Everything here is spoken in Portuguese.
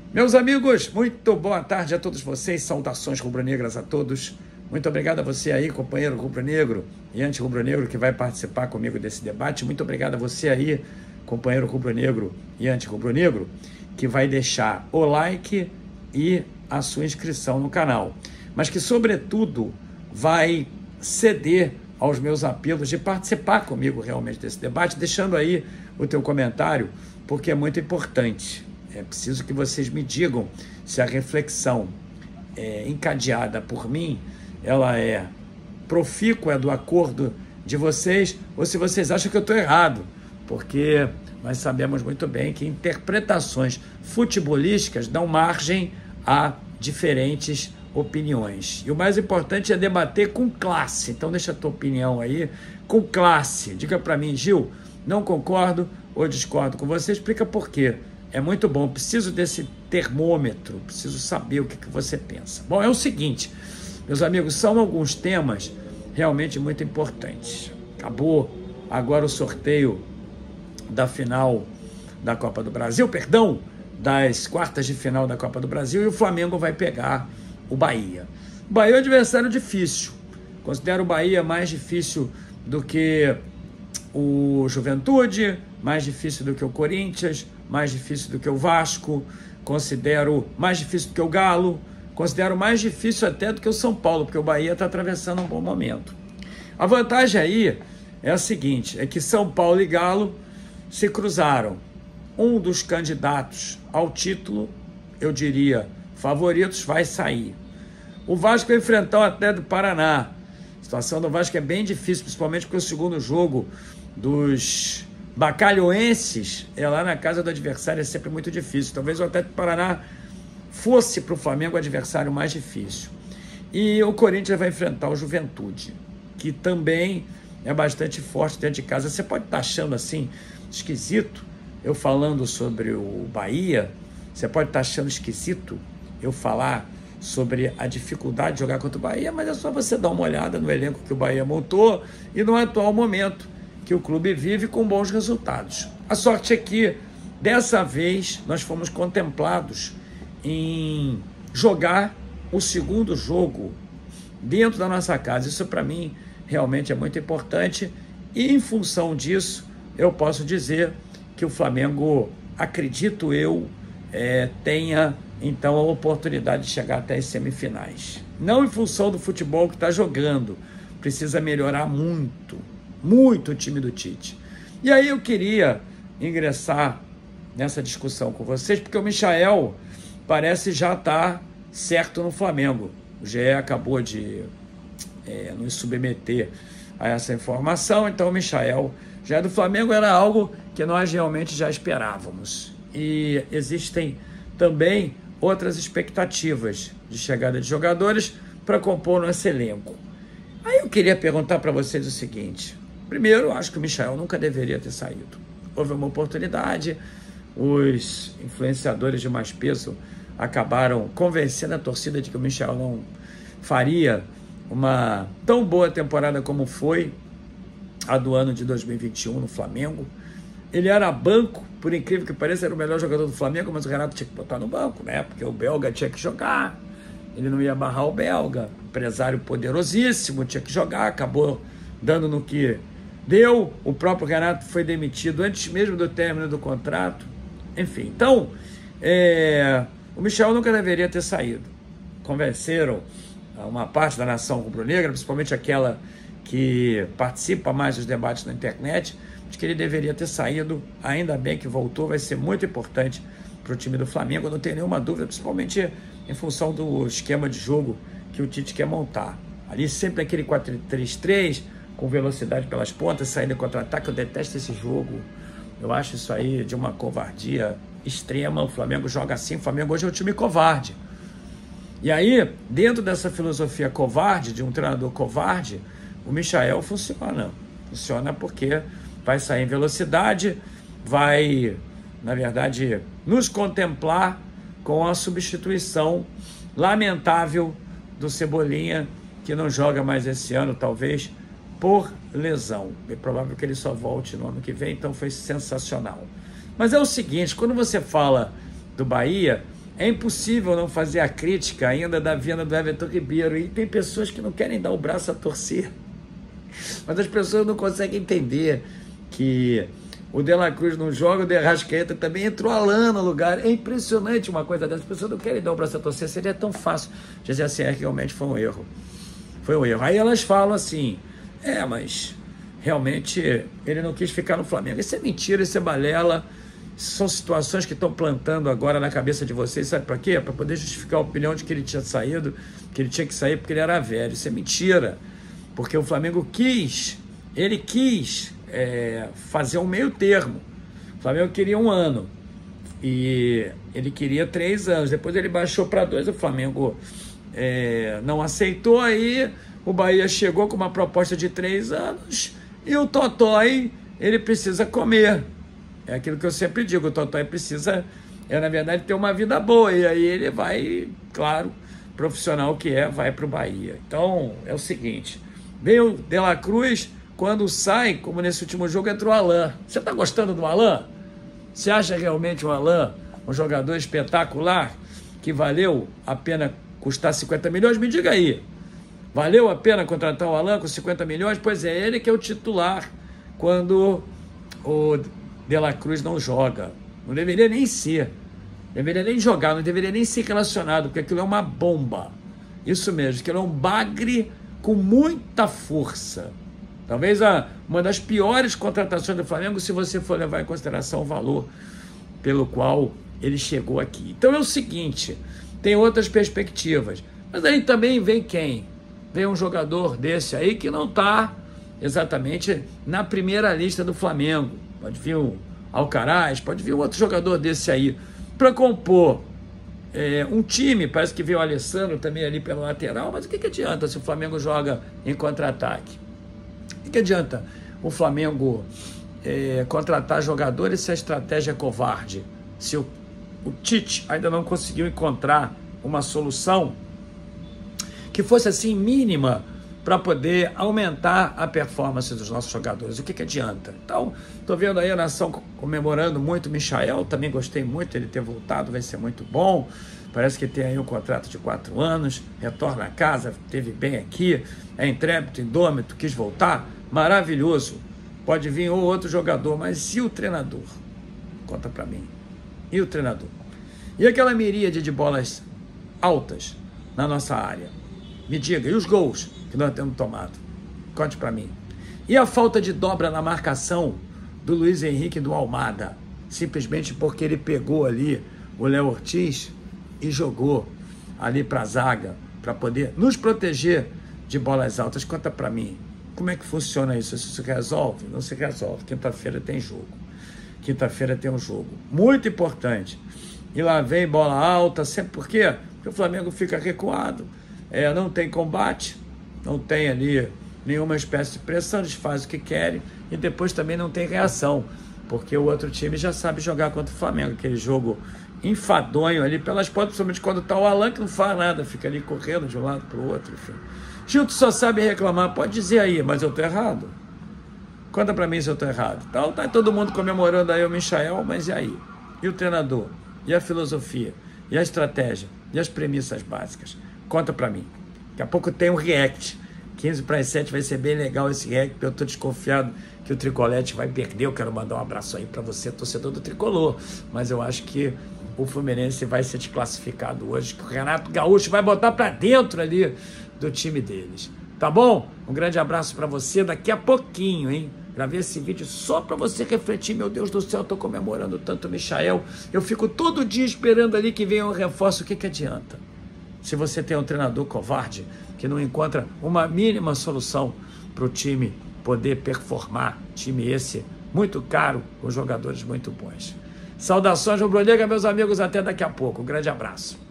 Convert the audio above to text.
Meus amigos, muito boa tarde a todos vocês, saudações rubro-negras a todos. Muito obrigado a você aí, companheiro rubro-negro e anti-rubro-negro que vai participar comigo desse debate. Muito obrigado a você aí, companheiro rubro-negro e anti-rubro-negro, que vai deixar o like e a sua inscrição no canal. Mas que, sobretudo, vai ceder aos meus apelos de participar comigo realmente desse debate, deixando aí o teu comentário, porque é muito importante. É preciso que vocês me digam se a reflexão encadeada por mim, ela é profícua do acordo de vocês, ou se vocês acham que eu estou errado, porque nós sabemos muito bem que interpretações futebolísticas dão margem a diferentes opiniões. E o mais importante é debater com classe. Então deixa a tua opinião aí com classe. Diga para mim, Gil, não concordo ou discordo com você, explica por quê. É muito bom, preciso desse termômetro, preciso saber o que você pensa. Bom, é o seguinte, meus amigos, são alguns temas realmente muito importantes. Acabou agora o sorteio da final da Copa do Brasil, perdão, das quartas de final da Copa do Brasil, e o Flamengo vai pegar o Bahia. O Bahia é um adversário difícil, considero o Bahia mais difícil do que o Juventude, mais difícil do que o Corinthians, mais difícil do que o Vasco, considero mais difícil do que o Galo, considero mais difícil até do que o São Paulo, porque o Bahia está atravessando um bom momento. A vantagem aí é a seguinte, é que São Paulo e Galo se cruzaram. Um dos candidatos ao título, eu diria, favoritos, vai sair. O Vasco vai enfrentar o Atlético do Paraná. A situação do Vasco é bem difícil, principalmente porque o segundo jogo dos bacalhoenses é lá na casa do adversário, é sempre muito difícil. Talvez o Atlético do Paraná fosse para o Flamengo o adversário mais difícil. E o Corinthians vai enfrentar o Juventude, que também é bastante forte dentro de casa. Você pode estar achando assim esquisito eu falando sobre o Bahia, você pode estar achando esquisito eu falar sobre a dificuldade de jogar contra o Bahia, mas é só você dar uma olhada no elenco que o Bahia montou e no atual momento que o clube vive com bons resultados. A sorte é que, dessa vez, nós fomos contemplados em jogar o segundo jogo dentro da nossa casa. Isso, para mim, realmente é muito importante e, em função disso, eu posso dizer que o Flamengo, acredito eu, tenha, então, a oportunidade de chegar até as semifinais. Não em função do futebol que está jogando, precisa melhorar muito o time do Tite. E aí eu queria ingressar nessa discussão com vocês, porque o Michael parece já estar certo no Flamengo. O GE acabou de nos submeter a essa informação, então o Michael já é do Flamengo, era algo que nós realmente já esperávamos. E existem também outras expectativas de chegada de jogadores para compor nosso elenco. Aí eu queria perguntar para vocês o seguinte. Primeiro, eu acho que o Michael nunca deveria ter saído. Houve uma oportunidade, os influenciadores de mais peso acabaram convencendo a torcida de que o Michael não faria uma tão boa temporada como foi a do ano de 2021 no Flamengo. Ele era banco, por incrível que pareça, era o melhor jogador do Flamengo, mas o Renato tinha que botar no banco, né? Porque o belga tinha que jogar, ele não ia barrar o belga, empresário poderosíssimo, tinha que jogar, acabou dando no que deu. O próprio Renato foi demitido antes mesmo do término do contrato. Enfim, então, o Michael nunca deveria ter saído. Convenceram uma parte da nação rubro-negra, principalmente aquela que participa mais dos debates na internet, de que ele deveria ter saído. Ainda bem que voltou, vai ser muito importante para o time do Flamengo, não tenho nenhuma dúvida, principalmente em função do esquema de jogo que o Tite quer montar. Ali sempre aquele 4-3-3, com velocidade pelas pontas, saindo em contra-ataque. Eu detesto esse jogo, eu acho isso aí de uma covardia extrema. O Flamengo joga assim, o Flamengo hoje é um time covarde. E aí, dentro dessa filosofia covarde, de um treinador covarde, o Michael funciona porque vai sair em velocidade, vai, na verdade, nos contemplar com a substituição lamentável do Cebolinha, que não joga mais esse ano, talvez, por lesão. É provável que ele só volte no ano que vem, então foi sensacional. Mas é o seguinte, quando você fala do Bahia, É impossível não fazer a crítica ainda da venda do Everton Ribeiro. E tem pessoas que não querem dar o braço a torcer. Mas as pessoas não conseguem entender que o De La Cruz não joga, o De Arrascaeta também, entrou Alan no lugar. É impressionante uma coisa dessa. As pessoas não querem dar o braço a torcer. Seria tão fácil dizer assim, realmente foi um erro. Foi um erro. Aí elas falam assim, mas realmente ele não quis ficar no Flamengo. Isso é mentira, isso é balela. São situações que estão plantando agora na cabeça de vocês, sabe para quê? Para poder justificar a opinião de que ele tinha saído, que ele tinha que sair porque ele era velho. Isso é mentira, porque o Flamengo quis fazer um meio termo. O Flamengo queria 1 ano e ele queria 3 anos, depois ele baixou para 2, o Flamengo não aceitou, aí o Bahia chegou com uma proposta de 3 anos e o Totó, ele precisa comer. É aquilo que eu sempre digo, o Totó precisa, na verdade, ter uma vida boa. E aí ele vai, claro, profissional que vai para o Bahia. Então, é o seguinte, veio o De La Cruz, quando sai, como nesse último jogo, entrou o Alan. Você está gostando do Alan? Você acha realmente o Alan um jogador espetacular, que valeu a pena custar 50 milhões? Me diga aí, valeu a pena contratar o Alan com 50 milhões? Pois é, ele que é o titular quando o De La Cruz não joga. Não deveria nem ser. Deveria nem jogar, não deveria nem ser relacionado, porque aquilo é uma bomba. Isso mesmo, aquilo é um bagre com muita força. Talvez uma das piores contratações do Flamengo, se você for levar em consideração o valor pelo qual ele chegou aqui. Então é o seguinte, tem outras perspectivas. Mas aí também vem quem? Vem um jogador desse aí que não está exatamente na primeira lista do Flamengo. Pode vir o Alcaraz, pode vir um outro jogador desse aí, para compor um time. Parece que veio o Alessandro também ali pela lateral, mas o que adianta se o Flamengo joga em contra-ataque? O que adianta o Flamengo contratar jogadores se a estratégia é covarde? Se o Tite ainda não conseguiu encontrar uma solução que fosse assim mínima para poder aumentar a performance dos nossos jogadores. O que adianta? Então, estou vendo aí a nação comemorando muito o Michael, também gostei muito ele ter voltado, vai ser muito bom. Parece que tem aí um contrato de 4 anos, retorna a casa, esteve bem aqui, é intrépido, indômito, quis voltar, maravilhoso. Pode vir um outro jogador, mas e o treinador? Conta para mim. E o treinador? E aquela miríade de bolas altas na nossa área? Me diga, e os gols que nós temos tomado? Conte para mim. E a falta de dobra na marcação do Luiz Henrique e do Almada? Simplesmente porque ele pegou ali o Léo Ortiz e jogou ali para a zaga, para poder nos proteger de bolas altas. Conta para mim, como é que funciona isso? Isso se resolve? Não se resolve. Quinta-feira tem jogo. Quinta-feira tem um jogo muito importante. E lá vem bola alta, sempre. Por quê? Porque o Flamengo fica recuado. Não tem combate, não tem ali nenhuma espécie de pressão, eles fazem o que querem e depois também não tem reação, porque o outro time já sabe jogar contra o Flamengo, aquele jogo enfadonho ali pelas pontas, principalmente quando está o Alan, que não faz nada, fica ali correndo de um lado para o outro, enfim. Gilton só sabe reclamar, pode dizer aí, mas eu estou errado? Conta para mim se eu estou errado. Então tá todo mundo comemorando aí o Michael, mas e aí? E o treinador? E a filosofia? E a estratégia? E as premissas básicas? Conta pra mim. Daqui a pouco tem um react. 15:07 vai ser bem legal esse react, porque eu tô desconfiado que o Tricolete vai perder. Eu quero mandar um abraço aí pra você, torcedor do Tricolor. Mas eu acho que o Fluminense vai ser desclassificado hoje, que o Renato Gaúcho vai botar pra dentro ali do time deles. Tá bom? Um grande abraço pra você. Daqui a pouquinho, hein? Gravei esse vídeo só para você refletir. Meu Deus do céu, eu tô comemorando tanto o Michael. Eu fico todo dia esperando ali que venha um reforço. O que adianta? Se você tem um treinador covarde que não encontra uma mínima solução para o time poder performar, time esse muito caro, com jogadores muito bons. Saudações rubro-negra, meus amigos, até daqui a pouco. Um grande abraço.